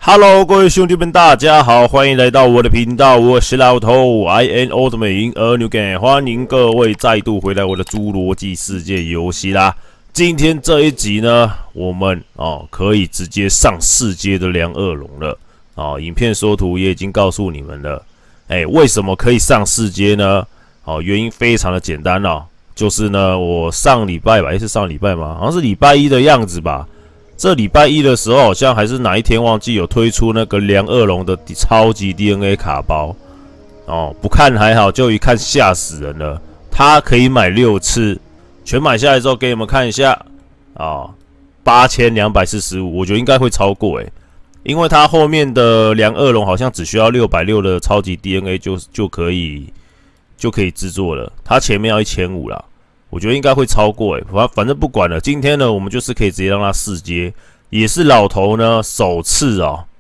Hello， 各位兄弟们，大家好，欢迎来到我的频道，我是老头 ，I am old man a new game， 欢迎各位再度回来我的侏罗纪世界游戏啦。今天这一集呢，我们可以直接上4阶的梁恶龙了影片缩图也已经告诉你们了。为什么可以上4阶呢？原因非常的简单就是呢，我上礼拜吧，是上礼拜吗？好像是礼拜一的样子吧。这礼拜一的时候，好像还是哪一天忘记有推出那个梁恶龙的超级 DNA 卡包不看还好，就一看吓死人了。它可以买6次，全买下来之后给你们看一下8245，我觉得应该会超过因为它后面的梁恶龙好像只需要660的超级 DNA 就可以制作了，它前面要1500啦。我觉得应该会超过反正不管了。今天呢，我们就是可以直接让它4阶，也是老头呢首次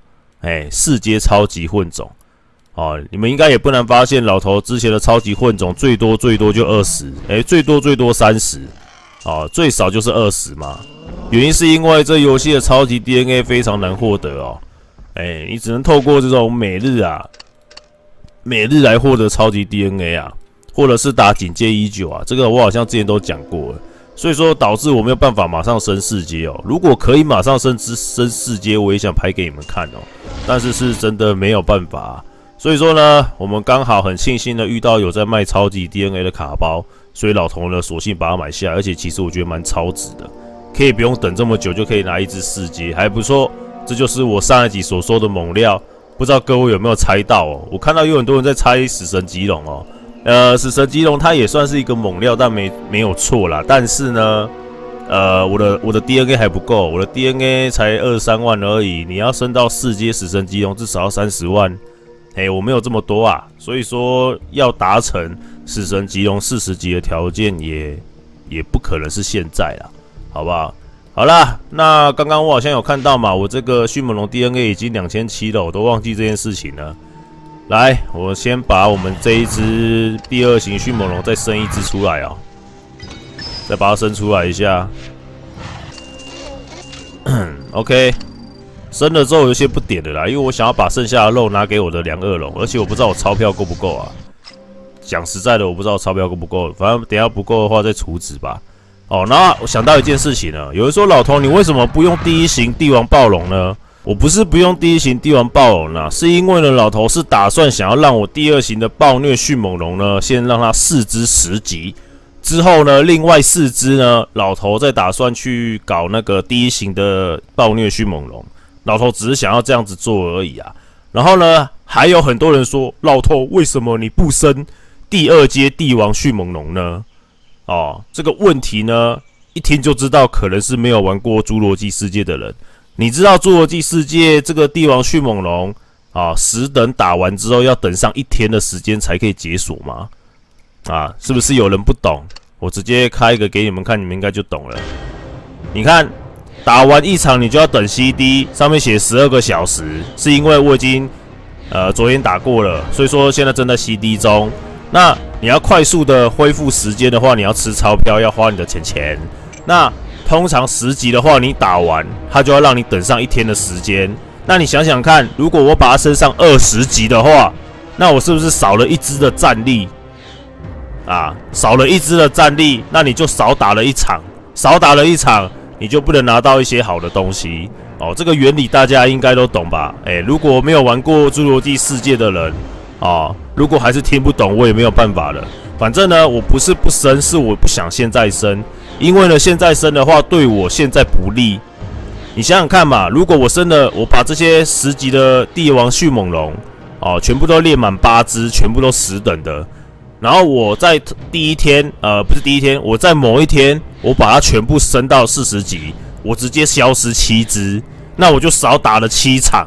4阶超级混种你们应该也不难发现，老头之前的超级混种最多就20，最多30最少就是20嘛。原因是因为这游戏的超级 DNA 非常难获得你只能透过这种每日来获得超级 DNA 或者是打警戒19这个我好像之前都讲过了，所以说导致我没有办法马上升4阶如果可以马上升4阶，我也想拍给你们看但是是真的没有办法所以说呢，我们刚好很庆幸的遇到有在卖超级 DNA 的卡包，所以老头呢索性把它买下来，而且其实我觉得蛮超值的，可以不用等这么久就可以拿一只4阶，还不错。这就是我上一集所说的猛料，不知道各位有没有猜到我看到有很多人在猜死神棘龙死神棘龙它也算是一个猛料，但没有错啦。但是呢，我的 DNA 还不够，我的 DNA 才23万而已。你要升到4阶死神棘龙，至少要30万。我没有这么多所以说要达成死神棘龙40级的条件也不可能是现在啦，好不好？好啦，那刚刚我好像有看到嘛，我这个迅猛龙 DNA 已经2700了，我都忘记这件事情了。来，我先把我们这一只第2型迅猛龙再生一只出来再把它生出来一下。OK， 生了之后有些不点的啦，因为我想要把剩下的肉拿给我的梁恶龙，而且我不知道我钞票够不够讲实在的，我不知道钞票够不够，反正等一下不够的话再储值吧。那我想到一件事情了，有人说老头，你为什么不用第1型帝王暴龙呢？我不是不用第1型帝王暴龙啦，是因为呢，老头是打算想要让我第2型的暴虐迅猛龙呢，先让它4只10级，之后呢，另外4只呢，老头再打算去搞那个第1型的暴虐迅猛龙。老头只是想要这样子做而已然后呢，还有很多人说，老头为什么你不升第2阶帝王迅猛龙呢？这个问题呢，一听就知道可能是没有玩过侏罗纪世界的人。你知道侏罗纪世界这个帝王迅猛龙10等打完之后要等上1天的时间才可以解锁吗？是不是有人不懂？我直接开一个给你们看，你们应该就懂了。你看，打完一场你就要等 CD， 上面写12个小时，是因为我已经昨天打过了，所以说现在正在 CD 中。那你要快速的恢复时间的话，你要吃钞票，要花你的钱。那通常10级的话，你打完它就要让你等上1天的时间。那你想想看，如果我把它升上20级的话，那我是不是少了1只的战力少了1只的战力，那你就少打了1场，你就不能拿到一些好的东西这个原理大家应该都懂吧？如果没有玩过侏罗纪世界的人如果还是听不懂，我也没有办法了。反正呢，我不是不升，是我不想现在升，因为呢，现在升的话对我现在不利。你想想看嘛，如果我升了，我把这些10级的帝王迅猛龙全部都练满8只，全部都10等的，然后我在第一天不是第一天，我在某一天我把它全部升到40级，我直接消失7只，那我就少打了7场，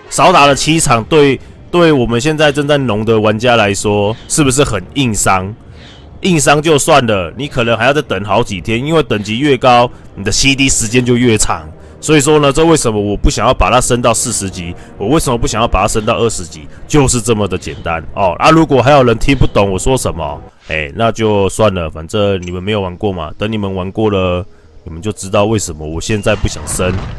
对我们现在正在农的玩家来说，是不是很硬伤？硬伤就算了，你可能还要再等好几天，因为等级越高，你的 CD 时间就越长。所以说呢，这为什么我不想要把它升到40级？我为什么不想要把它升到20级？就是这么的简单如果还有人听不懂我说什么，那就算了，反正你们没有玩过嘛。等你们玩过了，你们就知道为什么我现在不想升。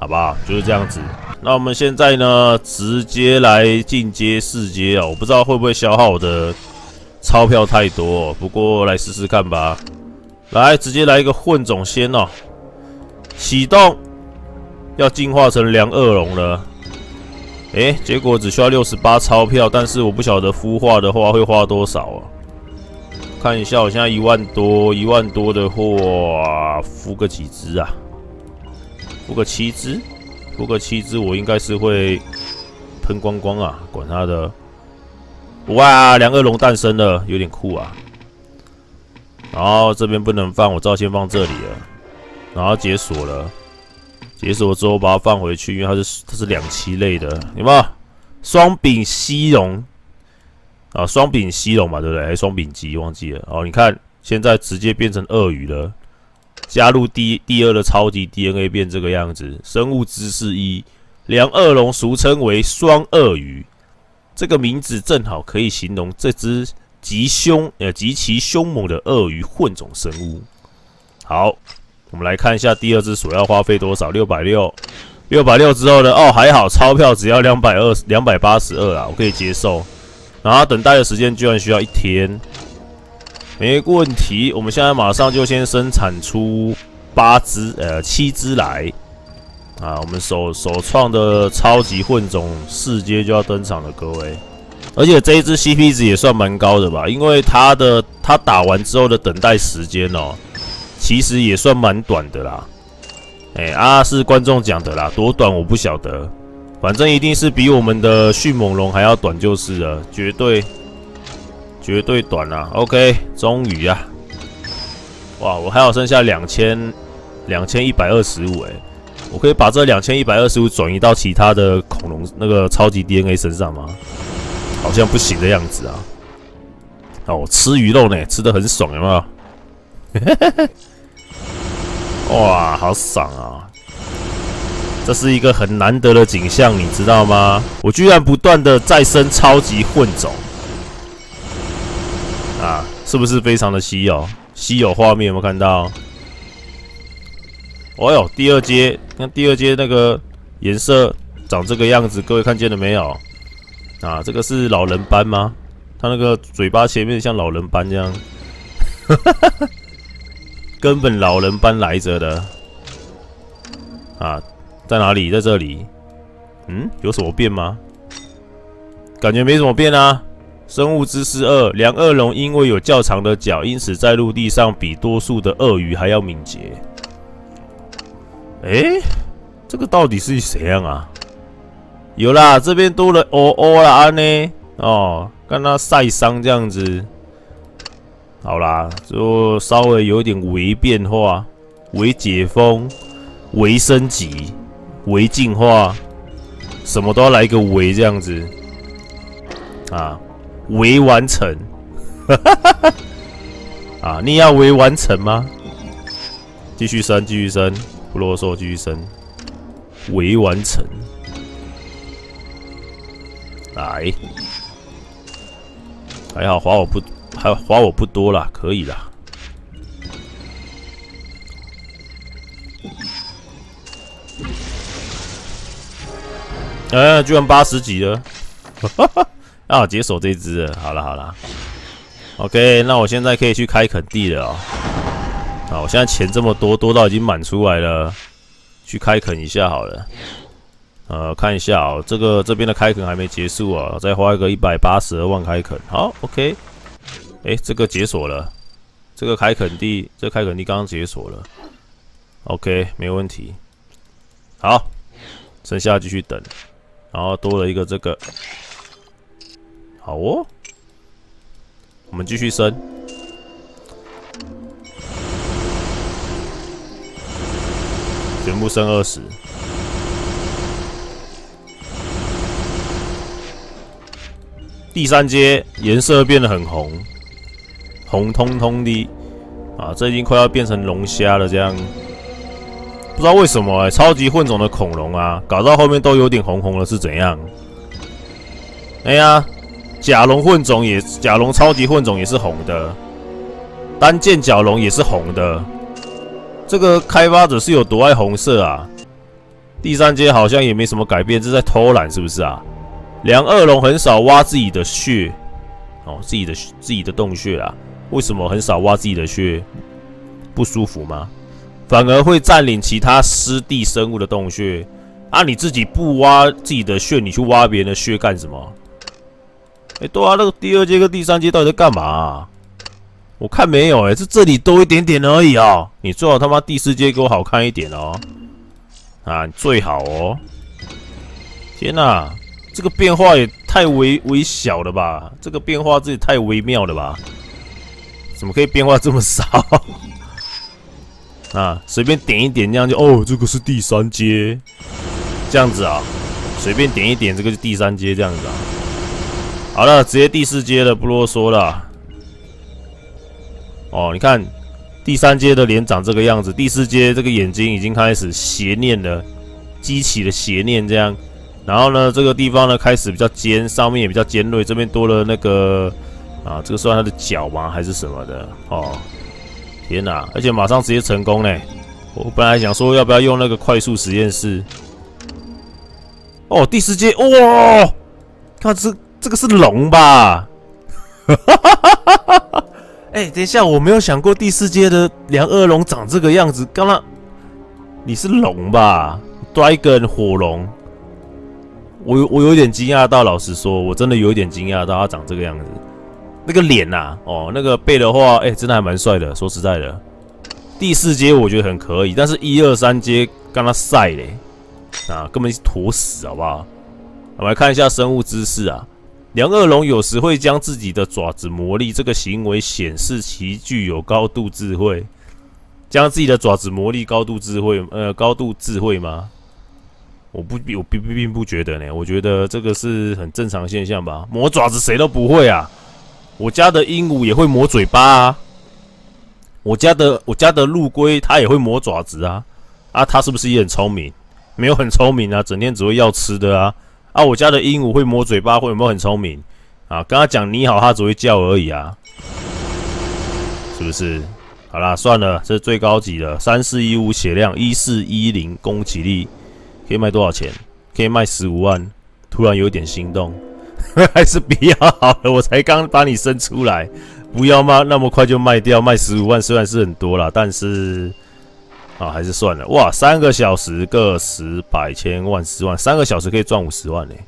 好不好？就是这样子。那我们现在呢，直接来进阶4阶啊！我不知道会不会消耗我的钞票太多哦，不过来试试看吧。来，直接来一个混种先哦，启动，要进化成良恶龙了。结果只需要68钞票，但是我不晓得孵化的话会花多少啊？看一下，我现在1万多，1万多的话，孵个几只啊？孵个7只，孵个7只，我应该是会喷光光啊！管他的！哇，良恶龙诞生了，有点酷啊！然后这边不能放，我知道先放这里了，然后解锁了。解锁之后把它放回去，因为它是2栖类的，有没有？双柄蜥龙啊，双柄蜥龙嘛，对不对？还是双柄鸡忘记了哦。你看，现在直接变成鳄鱼了，加入第2的超级 DNA 变这个样子。生物知识1，良恶龙俗称为双鳄鱼，这个名字正好可以形容这只极其凶猛的鳄鱼混种生物。好。我们来看一下第2只所要花费多少，660，660之后呢？哦，还好，钞票只要282啦，我可以接受。然后等待的时间居然需要1天，没问题。我们现在马上就先生产出7只来啊！我们首创的超级混种4阶就要登场了，各位。而且这一只 CP 值也算蛮高的吧，因为它打完之后的等待时间哦。其实也算蛮短的啦，是观众讲的啦，多短我不晓得，反正一定是比我们的迅猛龙还要短就是了，绝对短啦。OK， 终于啊，哇，我还有剩下2125，我可以把这2125转移到其他的恐龙那个超级 DNA 身上吗？好像不行的样子啊。哦，吃鱼肉呢，吃得很爽，有没有？哇，好爽啊！这是一个很难得的景象，你知道吗？我居然不断的再生超级混种啊，是不是非常的稀有？稀有画面有没有看到？哦哟，第2阶，看第2阶那个颜色长这个样子，各位看见了没有？啊，这个是老人斑吗？它那个嘴巴前面像老人斑这样。根本老人斑来着的啊，在哪里？在这里。有什么变吗？感觉没什么变啊。生物知识2，良恶龙因为有较长的脚，因此在陆地上比多数的鳄鱼还要敏捷。这个到底是怎样啊？有啦，这边多了啦呢。哦，看它晒伤这样子。好啦，就稍微有点微变化、微解封、微升级、微进化，什么都要来一个微这样子啊，微完成，啊，你要微完成吗？继续升，继续升，不啰嗦，继续升，微完成，来，还好花我不多啦，可以啦。居然80级了，啊，解锁这只了。好啦 ，OK， 那我现在可以去开垦地了哦。好，我现在钱这么多，多到已经满出来了，去开垦一下好了。看一下哦，这边的开垦还没结束啊，再花一个182万开垦。好 ，OK。这个解锁了，这个开垦地刚刚解锁了 ，OK， 没问题。好，剩下继续等，然后多了一个这个，好哦，我们继续升，全部升20。第3阶颜色变得很红。红彤彤的啊，这已经快要变成龙虾了，这样不知道为什么超级混种的恐龙啊，搞到后面都有点红红的，是怎样？甲龙超级混种也是红的，单剑角龙也是红的，这个开发者是有多爱红色啊？ 第三阶好像也没什么改变，这是在偷懒是不是啊？梁二龙很少挖自己的穴，哦，自己的洞穴啦。为什么很少挖自己的穴？不舒服吗？反而会占领其他湿地生物的洞穴啊！你自己不挖自己的穴，你去挖别人的穴干什么？对啊，那个第二阶跟第三阶到底在干嘛啊？我看没有这里多一点点而已哦。你最好他妈第四阶给我好看一点哦。啊，最好哦！天哪，这个变化也太微小了吧？这个变化这也太微妙了吧？怎么可以变化这么少？啊，随便点一点这样就哦，这个是第三阶，这样子啊，随便点一点，这个是第三阶这样子啊。好了，直接第四阶了，不啰嗦了。哦，你看。第三阶的脸长这个样子，第四阶这个眼睛已经开始邪念了，激起了邪念这样。然后呢，这个地方呢开始比较尖，上面也比较尖锐，这边多了那个啊，这个算它的脚吗？还是什么的？哦，天哪！而且马上直接成功嘞！我本来想说要不要用那个快速实验室。哦，第四阶哇！看这个是龙吧？哈哈哈哈哈哈！等一下，我没有想过第四阶的梁二龙长这个样子。刚刚你是龙吧 ？Dragon 火龙，我有点惊讶到，老实说，我真的有点惊讶到他长这个样子。那个脸呐，哦，那个背的话，真的还蛮帅的。说实在的，第四阶我觉得很可以，但是1、2、3阶跟他晒嘞，啊，根本是坨屎，好不好？我们来看一下生物知识啊。梁二龙有时会将自己的爪子磨砺，这个行为显示其具有高度智慧。将自己的爪子磨砺，高度智慧吗？我并不觉得呢，我觉得这个是很正常现象吧。磨爪子谁都不会啊，我家的鹦鹉也会磨嘴巴啊，我家的陆龟它也会磨爪子啊，它是不是也很聪明？没有很聪明啊，整天只会要吃的啊。我家的鹦鹉会磨嘴巴，会有没有很聪明啊？跟他讲你好，它只会叫而已啊，是不是？好啦，算了，这是最高级的3415血量1410攻击力，可以卖多少钱？可以卖15万。突然有点心动，还是不要好了，我才刚把你生出来，不要嘛那么快就卖掉，卖15万虽然是很多啦，但是。还是算了。哇，3个小时个10、100、1000万、10万，3个小时可以赚50万呢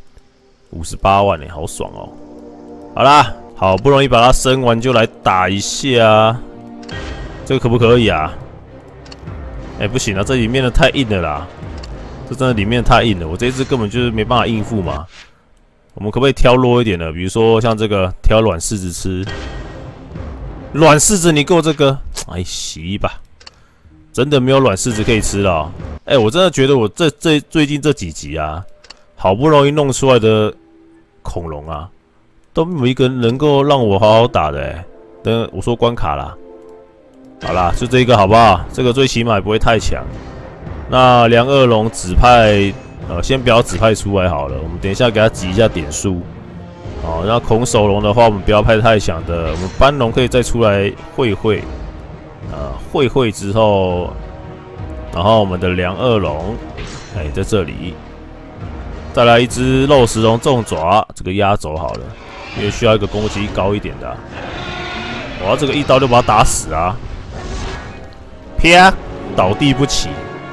，58万呢，好爽哦！好啦，好不容易把它生完，就来打一下，这个可不可以啊？不行啊，这里面的太硬了啦，这真的里面太硬了，我这一只根本就是没办法应付嘛。我们可不可以挑弱一点的？比如说像这个挑软柿子吃，软柿子你给我这个，洗吧。真的没有软柿子可以吃了我真的觉得我最近这几集啊，好不容易弄出来的恐龙啊，都没有一个能够让我好好打的等我说关卡啦，好啦，就这一个好不好？这个最起码也不会太强。那梁二龙指派先不要指派出来好了，我们等一下给他挤一下点数。那恐手龙的话，我们不要派太强的，我们斑龙可以再出来会。会之后，然后我们的梁二龙，在这里，再来一只肉食龙重爪，这个压轴好了，因为需要一个攻击高一点的我要这个一刀就把他打死啊！啪，倒地不起。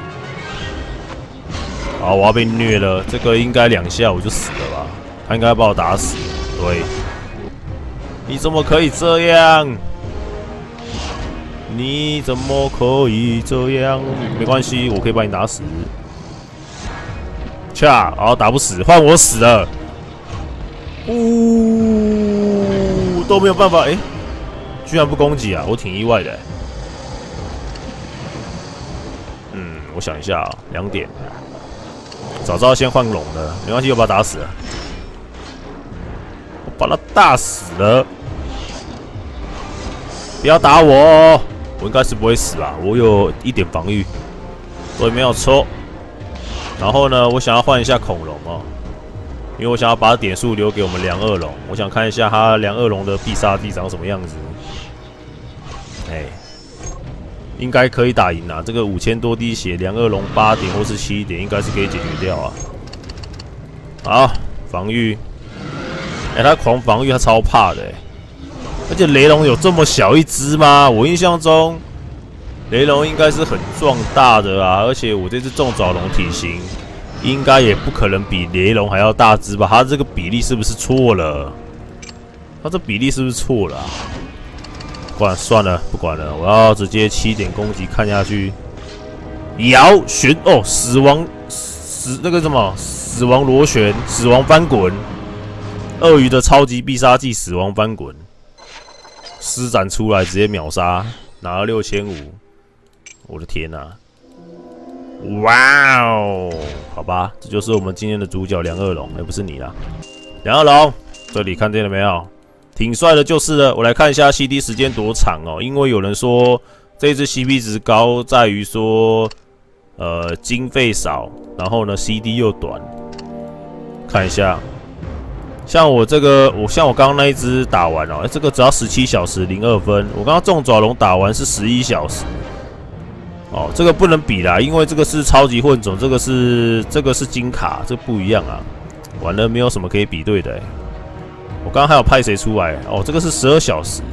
好，我要被虐了，这个应该2下我就死了吧？他应该把我打死。对，你怎么可以这样？你怎么可以这样？没关系，我可以把你打死。恰，好，打不死，换我死了。都没有办法，居然不攻击啊！我挺意外的。我想一下2点，早知道先换龙的，没关系，我把他打死了。我把他打死了，不要打我！我应该是不会死吧？我有1点防御，对，没有错。然后呢，我想要换一下恐龙因为我想要把点数留给我们梁二龙，我想看一下他梁二龙的必杀技长什么样子。 应该可以打赢啊。这个5000多滴血，梁二龙8点或是7点，应该是可以解决掉啊。好，防御，他狂防御，他超怕的而且雷龙有这么小一只吗？我印象中雷龙应该是很壮大的啊，而且我这只重爪龙体型应该也不可能比雷龙还要大只吧？它这个比例是不是错了？它这比例是不是错了算了，不管了，我要直接7点攻击看下去。摇旋哦，那个什么死亡螺旋，死亡翻滚，鳄鱼的超级必杀技死亡翻滚，施展出来直接秒杀，拿了6500。我的天哪！哇哦，好吧，这就是我们今天的主角梁二龙，不是你啦，梁二龙，这里看见了没有？挺帅的，就是了。我来看一下 CD 时间多长哦，因为有人说这一支 CP 值高在于说，经费少，然后呢 CD 又短。看一下，像我刚刚那一支打完哦，这个只要17小时02分，我刚刚重爪龙打完是11小时。哦，这个不能比啦，因为这个是超级混种，这个是金卡，这不一样啊。完了，没有什么可以比对的我刚刚还有派谁出来？哦，这个是12小时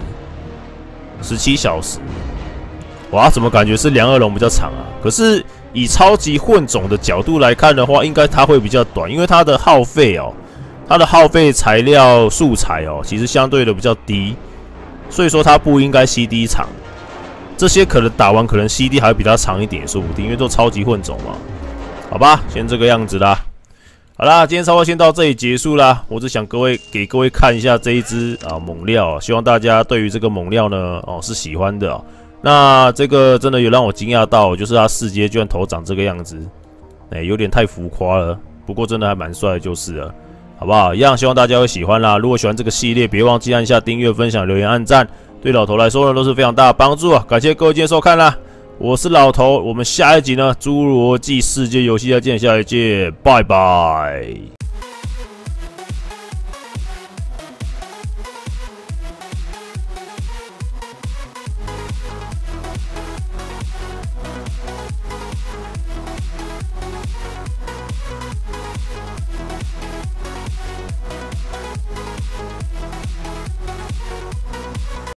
，17小时。哇，怎么感觉是梁二龙比较长啊？可是以超级混种的角度来看的话，应该它会比较短，因为它的耗费材料素材其实相对的比较低，所以说它不应该 CD 长。这些可能打完，可能 CD 还比它长一点，也说不定，因为都超级混种嘛。好吧，先这个样子啦。好啦，今天差不多先到这里结束啦。我只想给各位看一下这一支猛料希望大家对于这个猛料呢是喜欢的那这个真的有让我惊讶到，就是他4阶居然头长这个样子，有点太浮夸了。不过真的还蛮帅的，就是了，好不好？一样希望大家会喜欢啦。如果喜欢这个系列，别忘记按下订阅、分享、留言、按赞，对老头来说呢都是非常大的帮助啊！感谢各位今天收看啦。我是老头，我们下一集呢《侏罗纪世界游戏》再见，下一集见，拜拜。